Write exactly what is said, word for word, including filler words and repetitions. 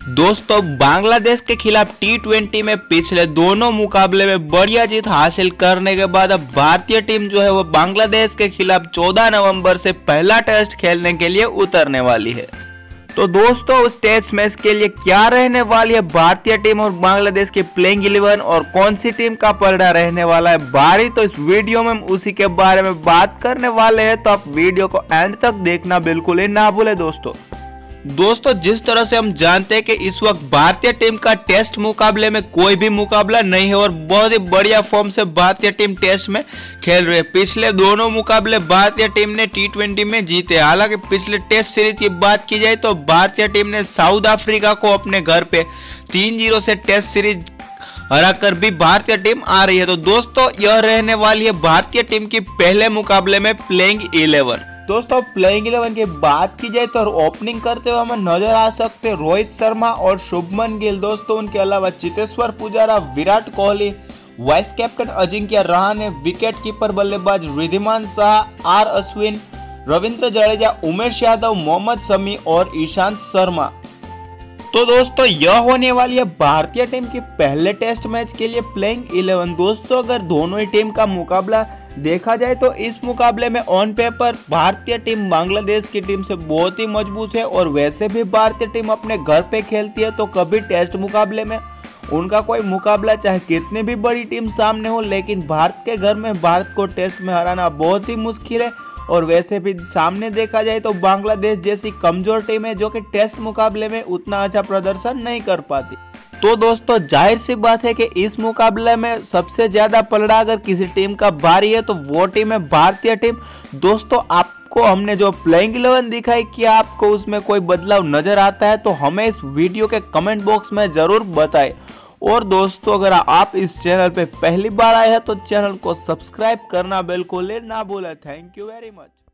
दोस्तों बांग्लादेश के खिलाफ टी ट्वेंटी में पिछले दोनों मुकाबले में बढ़िया जीत हासिल करने के बाद अब भारतीय टीम जो है वो बांग्लादेश के खिलाफ चौदह नवंबर से पहला टेस्ट खेलने के लिए उतरने वाली है। तो दोस्तों उस टेस्ट मैच के लिए क्या रहने वाली है भारतीय टीम और बांग्लादेश की प्लेइंग इलेवन और कौन सी टीम का पलड़ा रहने वाला है बारी, तो इस वीडियो में हम उसी के बारे में बात करने वाले हैं। तो आप वीडियो को एंड तक देखना बिल्कुल ही ना भूले। दोस्तों दोस्तों जिस तरह से हम जानते हैं कि इस वक्त भारतीय टीम का टेस्ट मुकाबले में कोई भी मुकाबला नहीं है और बहुत ही बढ़िया फॉर्म से भारतीय टीम टेस्ट में खेल रही है। पिछले दोनों मुकाबले भारतीय टीम ने टी ट्वेंटी में जीते। हालांकि पिछले टेस्ट सीरीज की बात की जाए तो भारतीय टीम ने साउथ अफ्रीका को अपने घर पे तीन जीरो से टेस्ट सीरीज हराकर भी भारतीय टीम आ रही है। तो दोस्तों यह रहने वाली है भारतीय टीम की पहले मुकाबले में प्लेइंग इलेवन। दोस्तों प्लेइंग इलेवन की बात की जाए तो ओपनिंग करते हुए हमें नजर आ सकते हैं रोहित शर्मा और शुभमन गिल। दोस्तों उनके अलावा Cheteshwar Pujara, Virat Kohli, vice captain Ajinkya Rahane, wicket keeper बल्लेबाज रिद्धिमान शाह, आर अश्विन, रविंद्र जडेजा, उमेश यादव, मोहम्मद शमी और ईशांत शर्मा। तो दोस्तों यह होने वाली है भारतीय टीम की पहले टेस्ट मैच के लिए प्लेइंग इलेवन। दोस्तों अगर दोनों ही टीम का मुकाबला देखा जाए तो इस मुकाबले में ऑन पेपर भारतीय टीम बांग्लादेश की टीम से बहुत ही मजबूत है और वैसे भी भारतीय टीम अपने घर पे खेलती है तो कभी टेस्ट मुकाबले में उनका कोई मुकाबला चाहे कितनी भी बड़ी टीम सामने हो, लेकिन भारत के घर में भारत को टेस्ट में हराना बहुत ही मुश्किल है। और वैसे भी सामने देखा जाए तो बांग्लादेश जैसी कमजोर टीम है जो कि टेस्ट मुकाबले में उतना अच्छा प्रदर्शन नहीं कर पाती। तो दोस्तों जाहिर सी बात है कि इस मुकाबले में सबसे ज्यादा पलड़ा अगर किसी टीम का भारी है तो वो टीम है भारतीय टीम। दोस्तों आपको हमने जो प्लेइंग इलेवन दिखाई, क्या आपको उसमें कोई बदलाव नजर आता है तो हमें इस वीडियो के कमेंट बॉक्स में जरूर बताएं। और दोस्तों अगर आप इस चैनल पे पहली बार आए हैं तो चैनल को सब्सक्राइब करना बिल्कुल ना भूलें। Thank you very much.